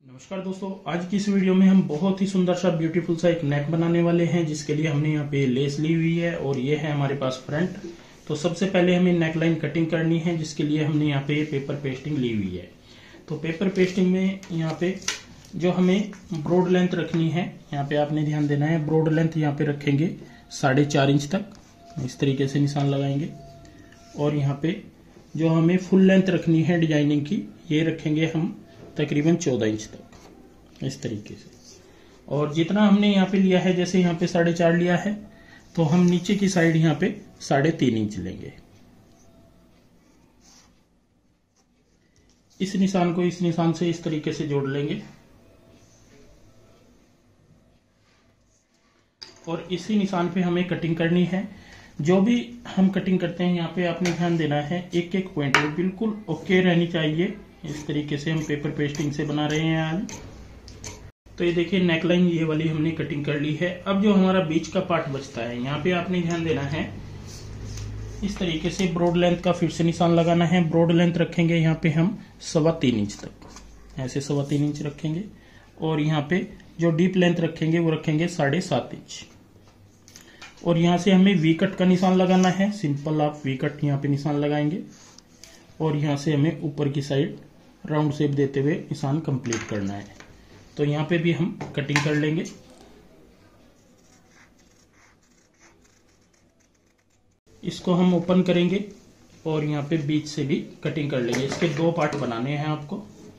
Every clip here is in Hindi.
नमस्कार दोस्तों, आज की इस वीडियो में हम बहुत ही सुंदर सा ब्यूटीफुल सा एक नेक बनाने वाले हैं, जिसके लिए हमने यहाँ पे लेस ली हुई है और ये है हमारे पास फ्रंट। तो सबसे पहले हमें नेक लाइन कटिंग करनी है, जिसके लिए हमने यहाँ पे पेपर पेस्टिंग ली हुई है। तो पेपर पेस्टिंग में यहाँ पे जो हमें ब्रॉड लेंथ रखनी है, यहाँ पे आपने ध्यान देना है। ब्रॉड लेंथ यहाँ पे रखेंगे 4.5 इंच तक, इस तरीके से निशान लगाएंगे। और यहाँ पे जो हमें फुल लेंथ रखनी है डिजाइनिंग की, ये रखेंगे हम तकरीबन 14 इंच तक, इस तरीके से। और जितना हमने यहाँ पे लिया है, जैसे यहाँ पे 4.5 लिया है, तो हम नीचे की साइड यहाँ पे 3.5 इंच लेंगे। इस निशान को इस निशान से इस तरीके से जोड़ लेंगे और इसी निशान पे हमें कटिंग करनी है। जो भी हम कटिंग करते हैं, यहाँ पे आपने ध्यान देना है, एक एक पॉइंट बिल्कुल ओके रहनी चाहिए। इस तरीके से हम पेपर पेस्टिंग से बना रहे हैं आज। तो ये देखिए नेकलाइन ये वाली हमने कटिंग कर ली है। अब जो हमारा बीच का पार्ट बचता है, यहाँ पे आपने ध्यान देना है, इस तरीके से ब्रॉड लेंथ का फिर से निशान लगाना है। ब्रॉड लेंथ रखेंगे यहाँ पे हम 3.25 इंच तक, ऐसे 3.25 इंच रखेंगे। और यहाँ पे जो डीप लेंथ रखेंगे वो रखेंगे 7.5 इंच। और यहाँ से हमें वी कट का निशान लगाना है। सिंपल आप वी कट यहाँ पे निशान लगाएंगे और यहाँ से हमें ऊपर की साइड राउंड शेप देते हुए निशान कंप्लीट करना है। तो यहाँ पे भी हम कटिंग कर लेंगे। इसको हम ओपन करेंगे और यहाँ पे बीच से भी कटिंग कर लेंगे। इसके 2 पार्ट बनाने हैं आपको।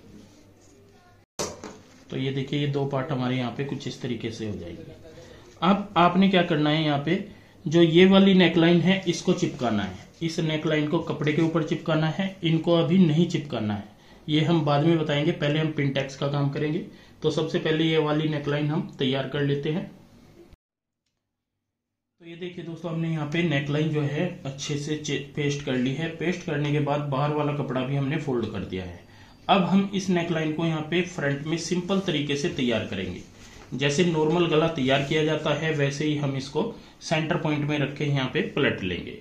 तो ये देखिए, ये 2 पार्ट हमारे यहाँ पे कुछ इस तरीके से हो जाएंगे। अब आपने क्या करना है, यहाँ पे जो ये वाली नेकलाइन है इसको चिपकाना है। इस नेकलाइन को कपड़े के ऊपर चिपकाना है, इनको अभी नहीं चिपकाना है, ये हम बाद में बताएंगे। पहले हम पिनटैक्स का काम करेंगे। तो सबसे पहले ये वाली नेकलाइन हम तैयार कर लेते हैं। तो ये देखिए दोस्तों, हमने यहाँ पे नेकलाइन जो है अच्छे से पेस्ट कर ली है। पेस्ट करने के बाद बाहर वाला कपड़ा भी हमने फोल्ड कर दिया है। अब हम इस नेकलाइन को यहाँ पे फ्रंट में सिंपल तरीके से तैयार करेंगे। जैसे नॉर्मल गला तैयार किया जाता है, वैसे ही हम इसको सेंटर पॉइंट में रख के यहाँ पे पलट लेंगे।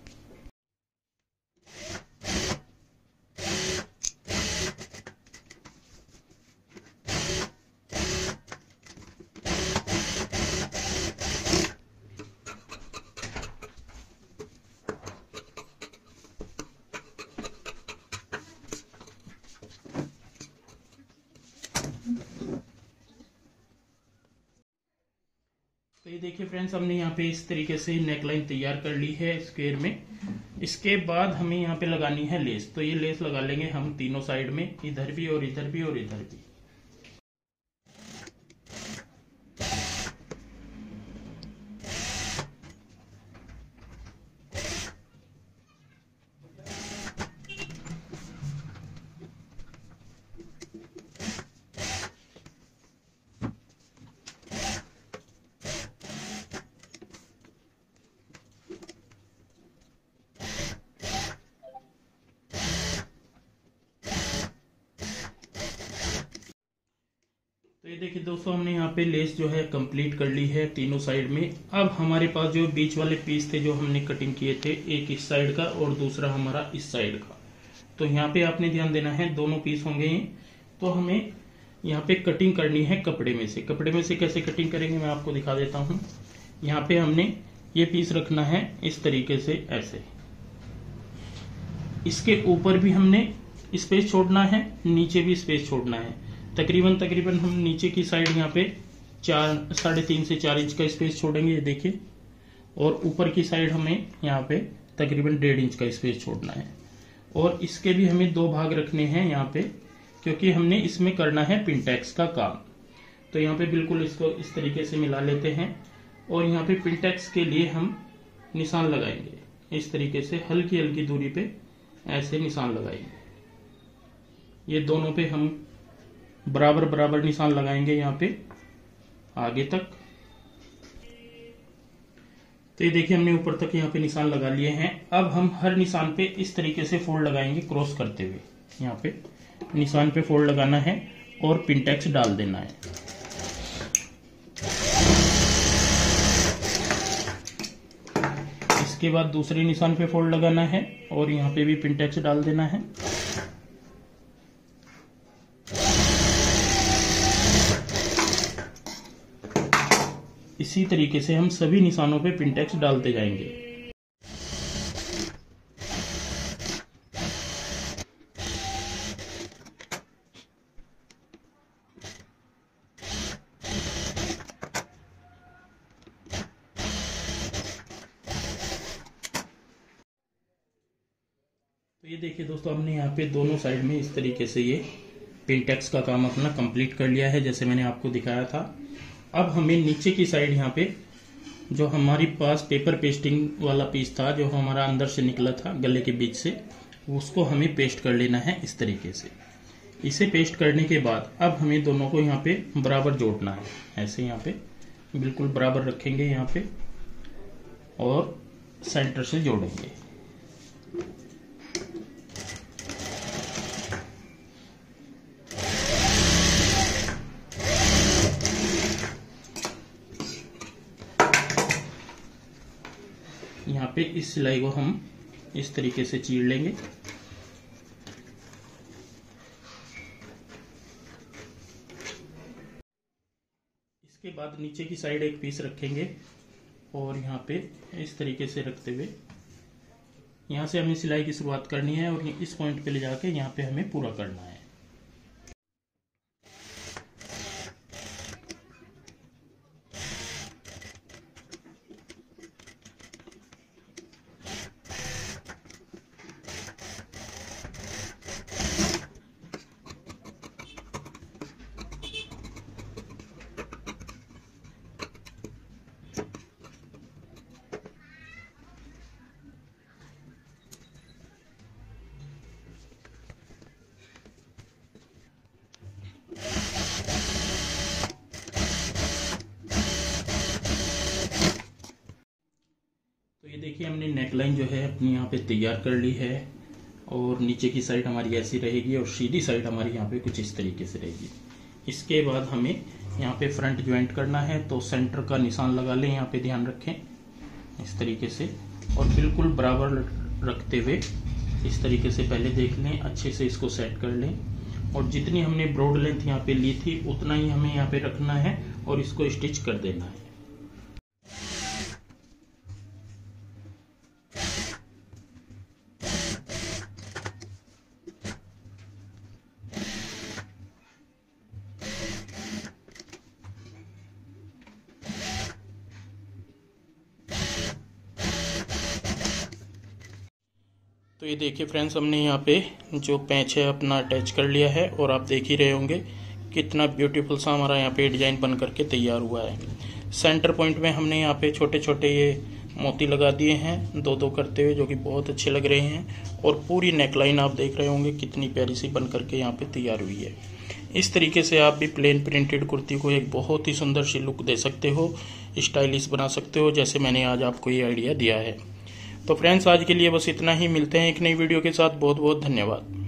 तो ये देखिए फ्रेंड्स, हमने यहाँ पे इस तरीके से नेकलाइन तैयार कर ली है स्क्वायर में। इसके बाद हमें यहाँ पे लगानी है लेस। तो ये लेस लगा लेंगे हम तीनों साइड में, इधर भी और इधर भी और इधर भी। तो ये देखिए दोस्तों, हमने यहाँ पे लेस जो है कंप्लीट कर ली है तीनों साइड में। अब हमारे पास जो बीच वाले पीस थे जो हमने कटिंग किए थे, एक इस साइड का और दूसरा हमारा इस साइड का। तो यहाँ पे आपने ध्यान देना है, दोनों पीस होंगे। तो हमें यहाँ पे कटिंग करनी है कपड़े में से। कपड़े में से कैसे कटिंग करेंगे मैं आपको दिखा देता हूँ। यहाँ पे हमने ये पीस रखना है इस तरीके से, ऐसे। इसके ऊपर भी हमने स्पेस छोड़ना है, नीचे भी स्पेस छोड़ना है। तकरीबन हम नीचे की साइड यहाँ पे 3.5 से 4 इंच का स्पेस छोड़ेंगे, ये देखिए। और ऊपर की साइड हमें यहाँ पे तकरीबन 1.5 इंच का स्पेस छोड़ना है। और इसके भी हमें 2 भाग रखने हैं यहाँ पे, क्योंकि हमने इसमें करना है पिनटैक्स का काम। तो यहाँ पे बिल्कुल इसको इस तरीके से मिला लेते हैं। और यहाँ पे पिनटैक्स के लिए हम निशान लगाएंगे इस तरीके से, हल्की हल्की दूरी पे ऐसे निशान लगाएंगे। ये दोनों पे हम बराबर बराबर निशान लगाएंगे यहाँ पे आगे तक। तो ये देखिए, हमने ऊपर तक यहाँ पे निशान लगा लिए हैं। अब हम हर निशान पे इस तरीके से फोल्ड लगाएंगे, क्रॉस करते हुए। यहाँ पे निशान पे फोल्ड लगाना है और पिनटैक्स डाल देना है। इसके बाद दूसरे निशान पे फोल्ड लगाना है और यहाँ पे भी पिनटैक्स डाल देना है। इसी तरीके से हम सभी निशानों पे पिनटेक्स डालते जाएंगे। तो ये देखिए दोस्तों, हमने यहाँ पे दोनों साइड में इस तरीके से ये पिनटेक्स का काम अपना कंप्लीट कर लिया है, जैसे मैंने आपको दिखाया था। अब हमें नीचे की साइड यहाँ पे जो हमारी पास पेपर पेस्टिंग वाला पीस था, जो हमारा अंदर से निकला था गले के बीच से, उसको हमें पेस्ट कर लेना है इस तरीके से। इसे पेस्ट करने के बाद अब हमें दोनों को यहाँ पे बराबर जोड़ना है। ऐसे यहाँ पे बिल्कुल बराबर रखेंगे यहाँ पे और सेंटर से जोड़ेंगे। यहाँ पे इस सिलाई को हम इस तरीके से चीर लेंगे। इसके बाद नीचे की साइड एक पीस रखेंगे और यहाँ पे इस तरीके से रखते हुए यहाँ से हमें सिलाई की शुरुआत करनी है और इस पॉइंट पे ले जाके यहाँ पे हमें पूरा करना है। ये देखिए, हमने नेकलाइन जो है अपनी यहाँ पे तैयार कर ली है और नीचे की साइड हमारी ऐसी रहेगी और सीधी साइड हमारी यहाँ पे कुछ इस तरीके से रहेगी। इसके बाद हमें यहाँ पे फ्रंट ज्वाइंट करना है, तो सेंटर का निशान लगा लें, यहाँ पे ध्यान रखें इस तरीके से और बिल्कुल बराबर रखते हुए इस तरीके से पहले देख लें, अच्छे से इसको सेट कर लें और जितनी हमने ब्रॉड लेंथ यहाँ पे ली थी उतना ही हमें यहाँ पे रखना है और इसको स्टिच कर देना है। तो ये देखिए फ्रेंड्स, हमने यहाँ पे जो पैच है अपना अटैच कर लिया है और आप देख ही रहे होंगे कितना ब्यूटीफुल सा हमारा यहाँ पे डिजाइन बन करके तैयार हुआ है। सेंटर पॉइंट में हमने यहाँ पे छोटे छोटे ये मोती लगा दिए हैं दो दो करते हुए, जो कि बहुत अच्छे लग रहे हैं और पूरी नेकलाइन आप देख रहे होंगे कितनी प्यारी सी बन करके यहाँ पे तैयार हुई है। इस तरीके से आप भी प्लेन प्रिंटेड कुर्ती को एक बहुत ही सुंदर सी लुक दे सकते हो, स्टाइलिश बना सकते हो, जैसे मैंने आज आपको ये आइडिया दिया है। तो फ्रेंड्स, आज के लिए बस इतना ही। मिलते हैं एक नई वीडियो के साथ। बहुत बहुत धन्यवाद।